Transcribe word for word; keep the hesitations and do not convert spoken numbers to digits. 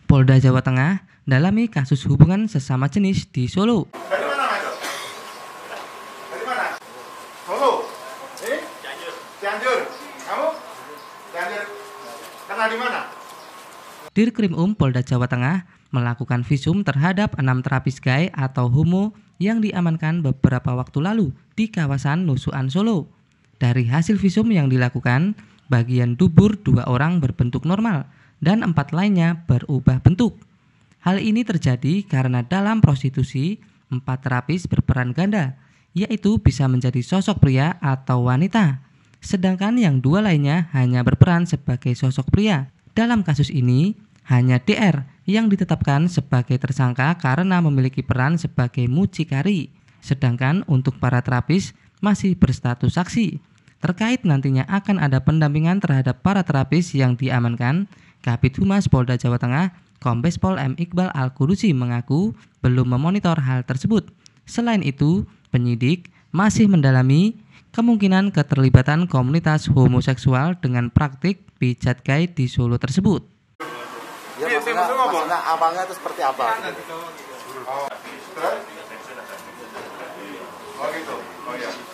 Polda Jawa Tengah dalami kasus hubungan sesama jenis di Solo. Dari mana, Mas? Dari mana? Solo? Eh? Cianjur. Cianjur. Kamu? Cianjur. Kenal di mana? Dirkrimum Polda Jawa Tengah melakukan visum terhadap enam terapis gay atau homo yang diamankan beberapa waktu lalu di kawasan Nusukan Solo. Dari hasil visum yang dilakukan, bagian dubur dua orang berbentuk normal dan empat lainnya berubah bentuk. Hal ini terjadi karena dalam prostitusi, empat terapis berperan ganda, yaitu bisa menjadi sosok pria atau wanita. Sedangkan yang dua lainnya hanya berperan sebagai sosok pria. Dalam kasus ini, hanya D R yang ditetapkan sebagai tersangka karena memiliki peran sebagai mucikari. Sedangkan untuk para terapis masih berstatus saksi. Terkait nantinya akan ada pendampingan terhadap para terapis yang diamankan, Kabid Humas Polda Jawa Tengah, Kombes Pol M. Iqbal Al-Qudusi mengaku belum memonitor hal tersebut. Selain itu, penyidik masih mendalami kemungkinan keterlibatan komunitas homoseksual dengan praktik pijat gay di Solo tersebut. Ya, maksudnya, maksudnya awalnya itu seperti apa? Oh, terus? Oh gitu. Oh ya.